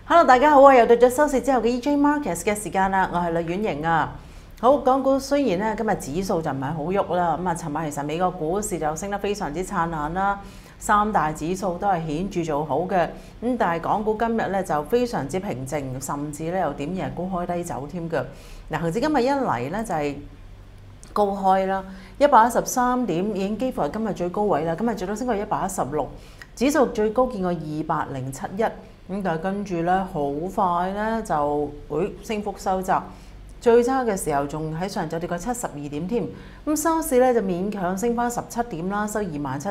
Hello，大家好啊！又到咗收市之後嘅 EJ Markets 嘅時間啦，我係呂婉瑩啊。好，港股雖然咧今日指數就唔係好喐啦，咁啊，尋晚其實美國股市就升得非常之燦爛啦，三大指數都係顯著做好嘅。咁但係港股今日咧就非常之平靜，甚至咧有點嘢高開低走添嘅。嗱，恒指今日一嚟咧就係高開啦，113點已經幾乎係今日最高位啦。今日最多升過116，指數最高見過200.71。咁但係跟住咧，好快咧就升幅收窄，最差嘅時候仲喺上晝跌過72點添。咁收市咧就勉強升翻17點啦，收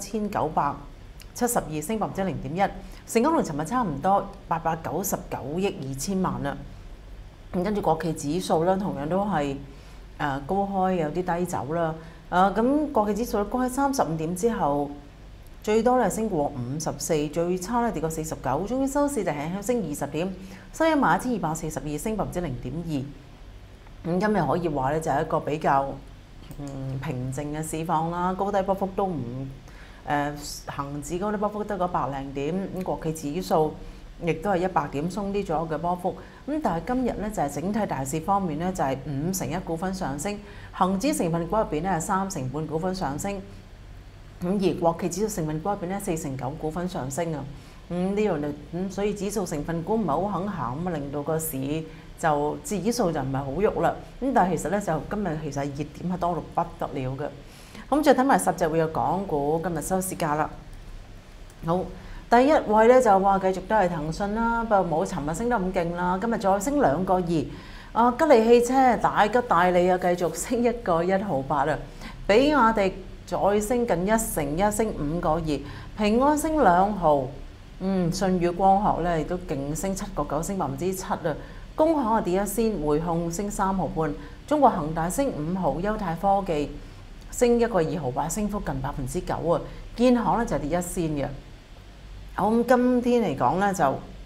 27,972，升0.1%。成交量尋日差唔多899億2千萬啦。咁跟住國企指數咧，同樣都係高開有啲低走啦。咁國企指數高開35點之後，最多咧升過54，最差咧跌過49，終於收市就輕輕升20點，收11242，升0.2%。咁今日可以話咧就係一個比較平靜嘅市況啦，高低波幅都唔恆指高低波幅得個百零點，咁國企指數亦都係100點鬆啲左右嘅波幅。咁但係今日咧就係整體大市方面咧就係51%股份上升，恆指成分股入邊咧係3成半股份上升。咁而國企指數成分股入邊咧4成9股份上升啊，呢樣就所以指數成分股唔係好肯行，咁啊令到個市就指數就唔係好喐啦。咁但係其實咧就今日其實熱點係多到不得了嘅。咁再睇埋10隻會有港股今日收市價啦。好，第一位咧就話繼續都係騰訊啦，不過冇尋日升得咁勁啦，今日再升2個2。吉利汽車大吉大利啊，繼續升1個1毫8啊，比亞迪再升近1成1，升5個2，平安升2毫，舜宇光學咧亦都勁升7個9，升7%啊，工行啊跌1仙，匯控升3毫半，中國恒大升5毫，優泰科技升1個2毫8，升幅近9%啊，建行咧就跌1仙嘅。好，咁今天嚟講咧就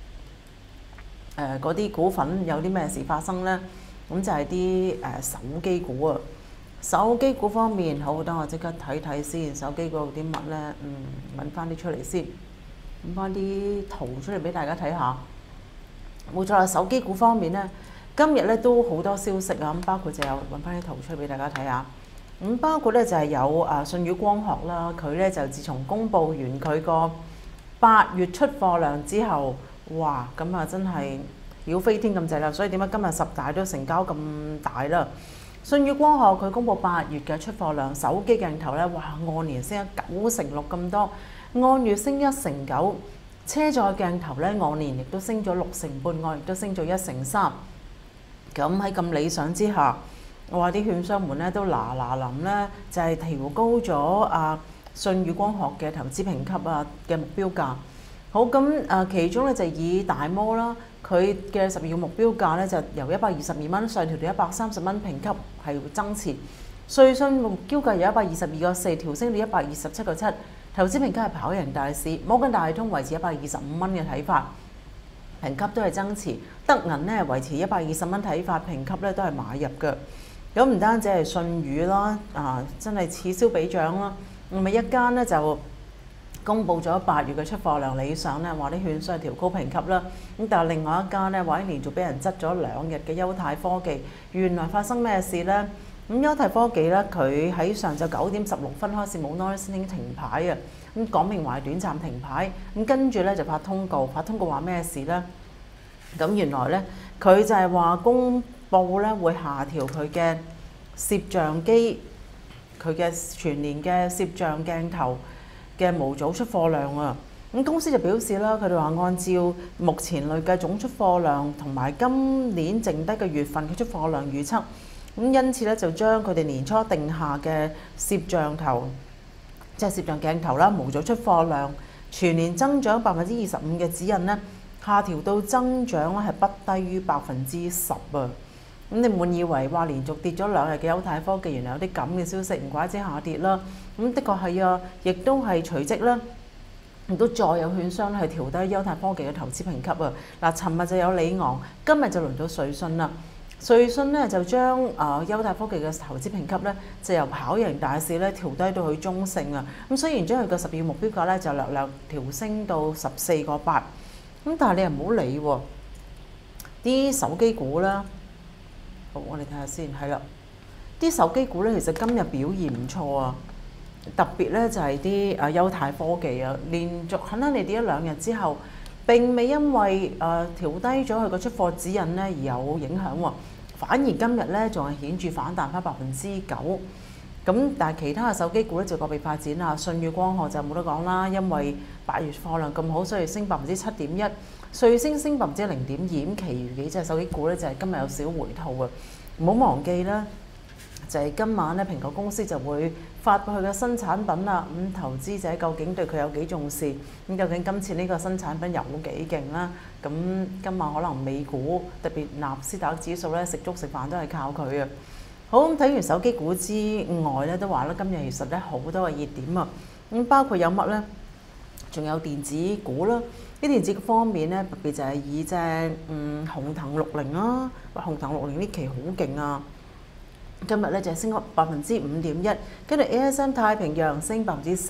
嗰啲股份有啲咩事發生咧？咁就係啲手機股啊。手機股方面，好，等我即刻睇睇先。手機股有啲乜呢？揾翻啲出嚟先，揾翻啲圖出嚟俾大家睇下。冇錯啦，手機股方面呢，今日咧都好多消息啊。咁包括就有揾翻啲圖出嚟俾大家睇下。咁包括咧就係有舜宇光學啦，佢咧就自從公佈完佢個8月出貨量之後，哇！咁啊真係妖飛天咁滯啦。所以點解今日10大都成交咁大啦？舜宇光學佢公佈8月嘅出貨量，手機鏡頭咧，哇，按年升咗9成6咁多，按月升1成9。車載鏡頭咧，按年亦都升咗6成半，按月都升咗1成3。咁喺咁理想之下，我話啲券商們咧都嗱臨咧，就係調高咗舜宇光學嘅投資評級嘅目標價。好，咁其中咧就以大摩啦。佢嘅12月目標價咧就由122蚊上調到130蚊評級係增持，瑞信目標價由122個4調升到127個7，投資評級係跑贏大市。摩根大通維持125蚊嘅睇法，評級都係增持。德銀咧維持120蚊睇法，評級咧都係買入嘅。咁唔單止係舜宇啦，真係此消彼長啦。咪一間咧就公佈咗8月嘅出貨量理想咧，話啲券商調高評級啦。咁但係另外一間咧，話連續俾人執咗2日嘅優泰科技，原來發生咩事呢？咁優泰科技咧，佢喺上晝9點16分開始冇 noise 停牌啊，咁講明話短暫停牌。咁跟住咧就發通告話咩事呢？咁原來咧佢就係話公佈咧會下調佢嘅攝像機，佢嘅全年嘅攝像鏡頭嘅模組出貨量啊。咁公司就表示啦，佢哋話按照目前累計總出貨量同埋今年剩低嘅月份嘅出貨量預測，咁因此咧就將佢哋年初定下嘅攝像頭，即係攝像鏡頭啦，模組出貨量全年增長25%嘅指引咧，下調到增長咧係不低於10%啊。咁你滿以為話連續跌咗2日嘅優泰科技，原來有啲咁嘅消息，唔怪之下跌啦。咁的確係啊，亦都係隨即啦。亦都再有券商係調低優泰科技嘅投資評級啊！嗱，尋日就有里昂，今日就輪到瑞信啦。瑞信咧就將優泰科技嘅投資評級咧，就由跑贏大市咧調低到去中性啊。咁雖然將佢嘅12月目標價咧就略調升到14個8，咁但係你又唔好理喎。 啲手機股啦，好，我哋睇下先，係啦，啲手機股咧其實今日表現唔錯啊，特別咧就係啲優泰科技啊，連續肯定你跌一兩日之後，並未因為調低咗佢個出貨指引咧而有影響喎，反而今日咧仲係顯著反彈翻9%。咁但係其他嘅手機股咧就個別發展啦，舜宇光學就冇得講啦，因為8月貨量咁好，所以升7.1%，瑞聲升0.2%，咁其餘幾隻手機股咧就係今日有少回吐啊！唔好忘記啦，就係今晚咧蘋果公司就會發布佢嘅新產品啦。咁投資者究竟對佢有幾重視？咁究竟今次呢個新產品有幾勁啦？咁今晚可能美股特別納斯達克指數咧食粥食飯都係靠佢啊！好，咁睇完手機股之外咧，都話咧今日其實咧好多嘅熱點啊！咁包括有乜咧？仲有電子股啦。啲電子方面咧，特別就係以隻鴻騰60啦，鴻騰60呢期好勁啊！今日咧就係升咗5.1%，跟住 ASM 太平洋升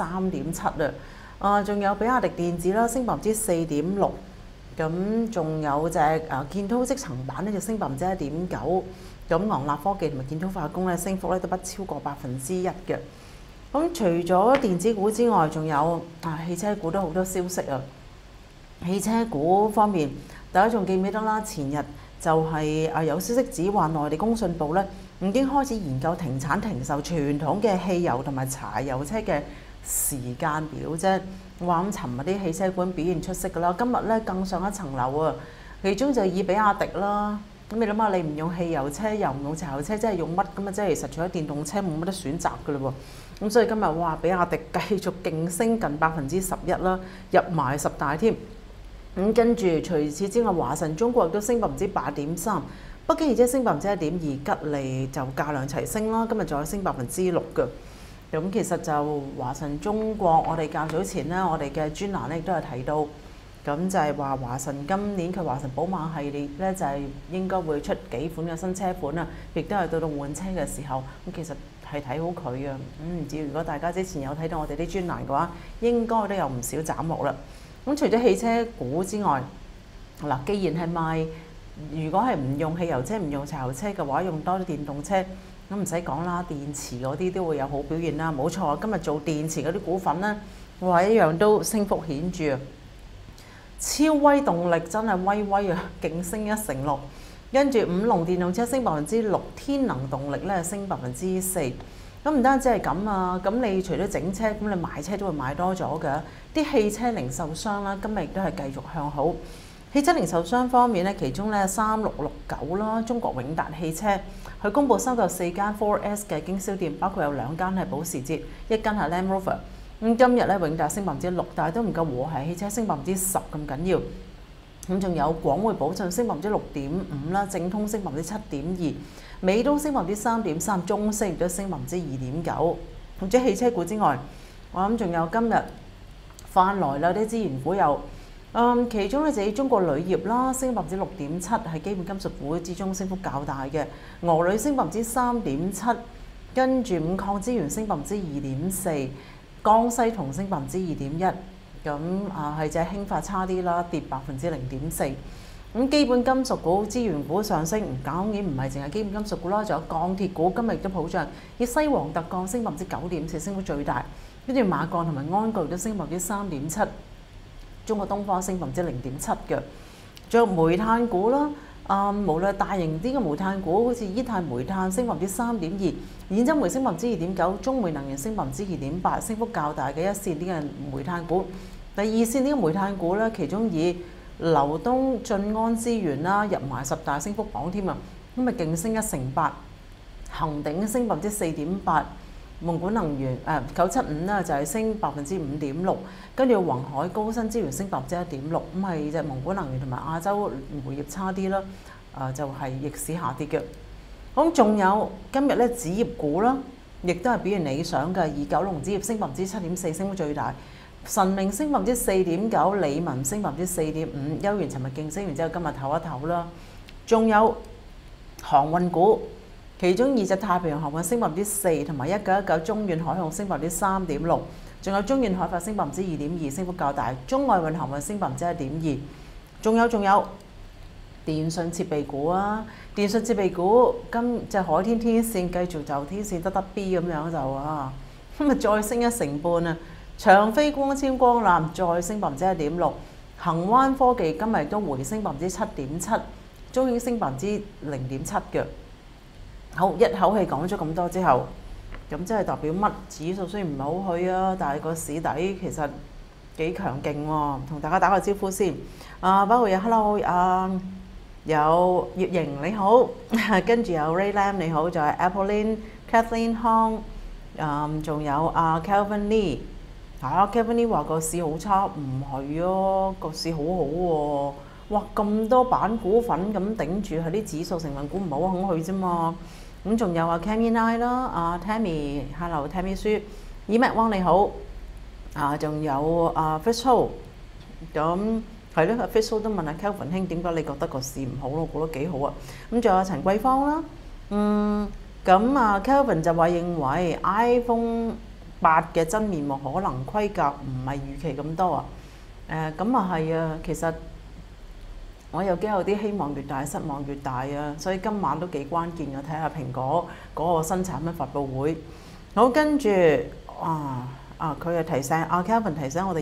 3.7%啊！仲有比亞迪電子啦，升4.6%，咁仲有隻建滔積層板咧就升1.9%。咁昂立科技同埋建滔化工咧升幅咧都不超過1%嘅。咁除咗電子股之外，仲有汽車股都好多消息啊！汽車股方面，大家仲記唔記得啦？前日就係有消息指話內地工信部咧已經開始研究停產停售傳統嘅汽油同埋柴油車嘅時間表啫。話咁尋日啲汽車股表現出色㗎啦，今日咧更上一層樓啊！其中就以比亞迪啦。咁你諗下，你唔用汽油車又唔用柴油車，即係用乜咁啊？即係其實除咗電動車冇乜得選擇㗎嘞喎。咁所以今日哇，比亞迪繼續勁升近11%啦，入埋10大添。咁跟住除此之外，華晨中國亦都升8.3%，北京汽車升1.2%，吉利就價量齊升啦，今日仲有升6%㗎。咁其實就華晨中國，我哋較早前咧，我哋嘅專欄咧亦都係提到。咁就係話華晨今年佢華晨寶馬系列咧就係應該會出幾款嘅新車款啊，亦都係到換車嘅時候，咁其實係睇好佢啊。唔知如果大家之前有睇到我哋啲專欄嘅話，應該都有唔少斬獲啦。咁除咗汽車股之外，嗱，既然係賣，如果係唔用汽油車、唔用柴油車嘅話，用多啲電動車，咁唔使講啦，電池嗰啲都會有好表現啦。冇錯，今日做電池嗰啲股份咧，哇一樣都升幅顯著啊！超威動力真係威威啊，勁升1%，跟住五龍電動車升6%，天能動力咧升4%。咁唔單止係咁啊，咁你除咗整車，咁你賣車都會賣多咗㗎。啲汽車零售商啦，今日亦都係繼續向好。汽車零售商方面咧，其中咧3669啦，中國永達汽車，佢公佈收購4間 4S 嘅經銷店，包括有2間係保時捷，一間係 Land Rover。咁今日咧永達升6%，但係都唔夠和諧汽車升10%咁緊要。咁仲有廣匯保信升6.5%啦，正通升7.2%，美東升3.3%，中升亦都升2.9%。咁除咗汽車股之外，我諗仲有今日翻來啦啲資源股有，其中咧就係中國鋁業啦，升6.7%，係基本金屬股之中升幅較大嘅。俄鋁升3.7%，跟住五礦資源升2.4%。江西銅升2.1%，咁係隻興發差啲啦，跌0.4%。咁基本金屬股、資源股上升，當然唔係淨係基本金屬股啦，仲有鋼鐵股今日亦都普漲，以西王特鋼升9.4%，升幅最大。跟住馬鋼同埋安鋼都升3.7%，中國東方升0.7%嘅。仲有煤炭股啦。無論大型啲嘅煤炭股，好似伊泰煤炭升3.2%，兗州煤升2.9%，中煤能源升2.8%，升幅較大嘅一線啲嘅煤炭股。第二線啲嘅煤炭股咧，其中以流東、晉安資源啦入埋10大升幅榜添啊，咁咪勁升1%8%，恒鼎升4.8%，蒙古能源975啦就係升5.6%，跟住宏海高新資源升1.6%，咁係隻蒙古能源同埋亞洲煤業差啲啦，就係逆市下跌嘅。咁仲有今日咧紙業股啦，亦都係表現理想嘅，以九龍紙業升7.4%，升幅最大。神明升4.9%，理文升4.5%，優元尋日勁升完之後，今日唞一唞啦。仲有航運股。其中2隻太平洋航運升4%，同埋1919中遠海控升3.6%，仲有中遠海發升2.2%，升幅較大。中外運航運升1.2%，仲有電信設備股啊，電信設備股今隻海天天線繼續就天線得 B 咁樣就啊，咁啊再升1成半啊！長飛光纖光纜再升1.6%，恒灣科技今日都回升7.7%，中興升0.7%嘅。好，一口氣講咗咁多之後，咁即係代表乜？指數雖然唔係好去啊，但係個市底其實幾強勁喎。同大家打個招呼先。包括有 Hello 有月瑩你好，跟住有 Ray Lam 你好，仲有 Apple Lin、Kathleen Hong，仲有Kelvin Lee。Kelvin Lee 話個市好差，唔係啊，個市好好喎。哇，咁多板股份咁頂住，係啲指數成分股唔係好肯去啫嘛。咁仲有Cammy Nine 啦，Tammy，Hello Tammy 書，Emat Wang 你好，仲有Fish Ho， 咁係咯，Fish Ho 都問下 Kelvin 兄點解你覺得個市唔好咯？我覺得幾好啊。咁仲有陳桂芳啦，咁Kelvin 就話認為 iPhone 8嘅真面目可能規格唔係預期咁多啊。咁啊係啊，其實我又驚有啲希望越大失望越大啊，所以今晚都幾關鍵嘅，睇下蘋果嗰個新產品發佈會。好，跟住佢又提醒Kelvin 提醒我哋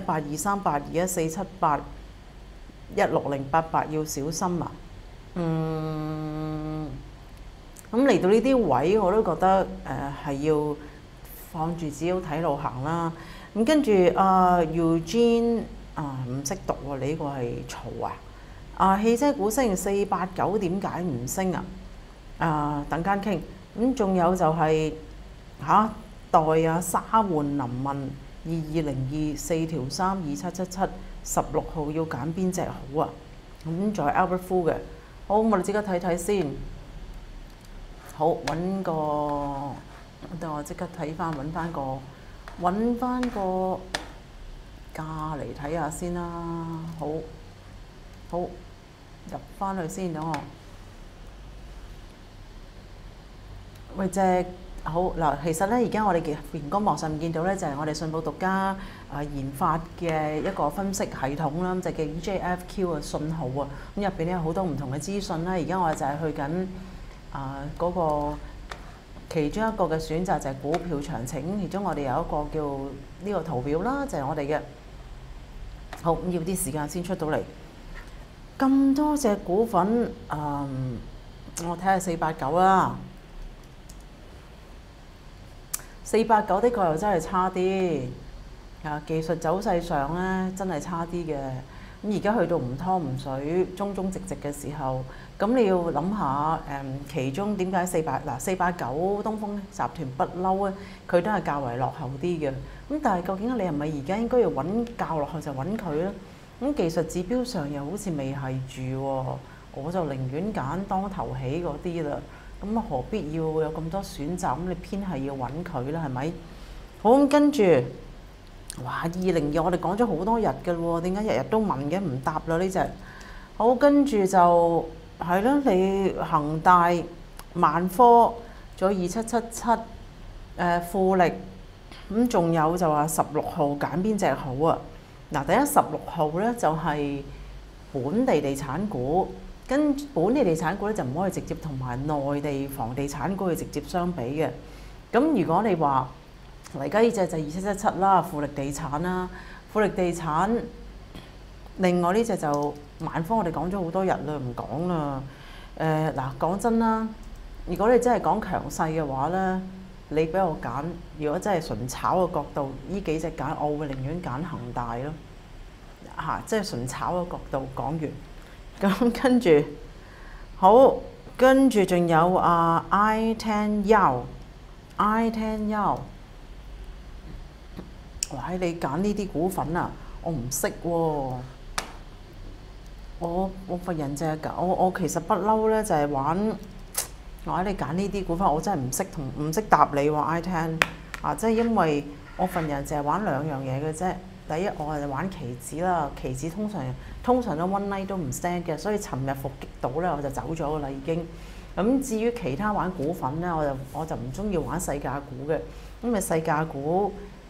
2018-23-82-1478-16-088要小心啊。咁嚟到呢啲位我都覺得係要放住只要睇路行啦。咁跟住Eugene 唔識讀喎，你呢個係嘈啊！汽車股升489，點解唔升啊？等間傾。咁仲有就係沙換林問2202 4條3 2777 16號要揀邊隻好啊？咁仲有 Albert Fu 嘅。好，我哋即刻睇睇先。好，揾個，等我即刻睇翻，揾翻個價嚟睇下先啦。好，入翻去先，等我。喂，好嗱，其實咧，而家我哋嘅熒光幕上面見到咧，就係我哋信報獨家研發嘅一個分析系統啦，就叫 EJFQ 嘅信號啊。咁入邊咧有好多唔同嘅資訊啦。而家我哋就係去緊嗰個其中一個嘅選擇就係股票詳情。其中我哋有一個叫呢個圖表啦，就係我哋嘅。好，咁要啲時間先出到嚟。咁多隻股份，我睇下489啦。489的確又真係差啲，技術走勢上咧真係差啲嘅。咁而家去到唔湯唔水、中直直嘅時候，咁你要諗下其中點解489東風集團不嬲咧，佢都係較為落後啲嘅。咁但係究竟你係咪而家應該要揾較落後就揾佢咧？咁技術指標上又好似未係住喎，我就寧願揀當頭起嗰啲啦。咁何必要有咁多選擇？咁你偏係要揾佢啦，係咪？好，咁跟住，哇！202我哋講咗好多日嘅喎，點解日日都問嘅？唔答啦呢隻。好，跟住就係啦，你恒大、萬科，仲有2777，富力，咁仲有就話16號揀邊隻好啊？嗱，第一16號咧就係本地地產股。跟本地地產股咧就唔可以直接同埋內地房地產股去直接相比嘅。咁如果你話而家呢隻就2777啦，富力地產啦，富力地產。另外呢隻就萬科，我哋講咗好多日啦，唔講啦。嗱，講真啦，如果你真係講強勢嘅話咧，你俾我揀，如果真係純炒嘅角度，呢幾隻揀，我會寧願揀恒大咯。即係純炒嘅角度講完。咁跟住，好，跟住仲有I10 Yao，哇！你揀呢啲股份啊，我唔識喎。我份人就係我其實不嬲咧，就係玩。我話你揀呢啲股份，我真係唔識答你喎。I10即係因為我份人就係玩兩樣嘢嘅啫。第一，我係玩期指啦，期指通常都 one night 都唔 stand 嘅，所以尋日伏擊到咧，我就走咗噶啦已經。咁至於其他玩股份咧，我就唔中意玩細價股嘅，因為細價股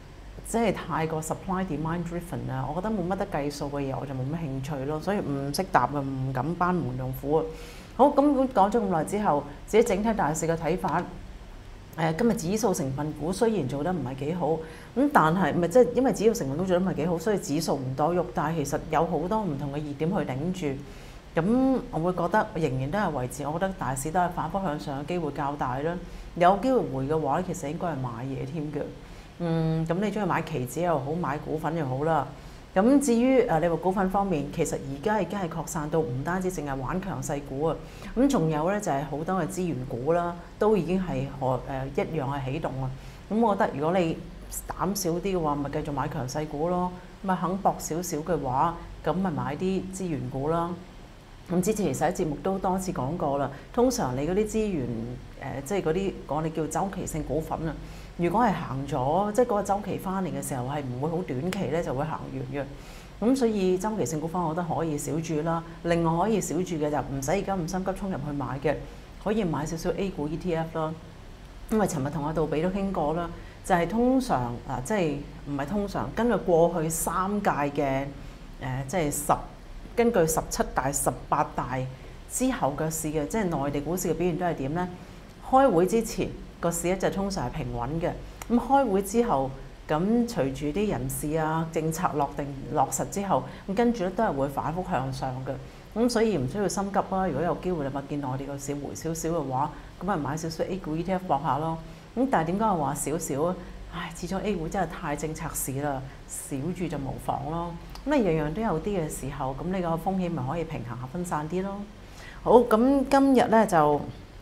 即係太過 supply demand driven 啦，我覺得冇乜得計數嘅嘢我就冇乜興趣咯，所以唔識答啊，唔敢班門弄斧啊。好，咁講咗咁耐之後，自己整體大市嘅睇法。今日指數成分股雖然做得唔係幾好，咁但係咪即係因為指數成分股做得唔係幾好，所以指數唔多喐，但係其實有好多唔同嘅熱點去頂住，咁我會覺得仍然都係維持，我覺得大市都係反覆向上嘅機會較大啦。有機會回嘅話，其實應該係買嘢添嘅。咁你中意買期指又好，買股份又好啦。咁至於你話股份方面，其實而家已經係擴散到唔單止淨係玩強勢股啊，咁仲有咧就係好多嘅資源股啦，都已經係一樣係起動啊。咁我覺得如果你膽少啲嘅話，咪繼續買強勢股咯。咪肯搏少少嘅話，咁咪買啲資源股啦。咁之前其實喺節目都多次講過啦。通常你嗰啲資源即係嗰啲我哋叫周期性股份啊。如果係行咗，即係嗰個週期翻嚟嘅時候，係唔會好短期咧就會行完嘅。咁所以週期性股份，我覺得可以少注啦。另外可以少注嘅就唔使而家咁心急衝入去買嘅，可以買少少 A 股 ETF 啦。因為尋日同阿杜比都傾過啦，就係通常即係唔係通常根據過去3屆嘅即係根據17大、18大之後嘅市嘅，即係內地股市嘅表現都係點咧？開會之前個市咧就通常係平穩嘅，咁開會之後，咁隨住啲人事啊政策落實之後，咁跟住咧都係會反覆向上嘅，咁所以唔需要心急啦。如果有機會你咪見內地個市回少少嘅話，咁咪買少少 A 股 ETF 搏下咯。咁但係點解我話少少啊？唉，始終 A 股真係太政策市啦，少住就無妨咯。咁你樣樣都有啲嘅時候，咁你個風險咪可以平衡下分散啲咯。好，咁今日咧就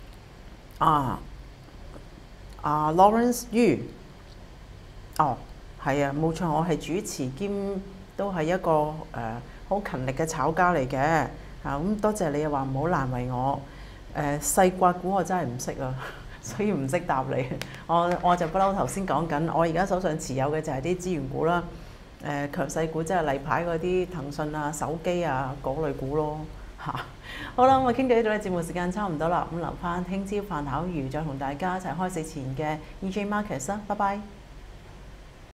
Lawrence Yu， 係啊，冇錯，我係主持兼都係一個好勤力嘅炒家嚟嘅。咁多謝你又話唔好難為我。細刮股我真係唔識啊，所以唔識答你。我就不嬲頭先講緊，我而家手上持有嘅就係啲資源股啦。強勢股即係例牌嗰啲騰訊啊、手機啊嗰類股咯。好啦，我傾到呢度咧，節目時間差唔多啦，咁留翻聽朝飯考完再同大家一齊開市前嘅 EJ Markets 啦，拜拜。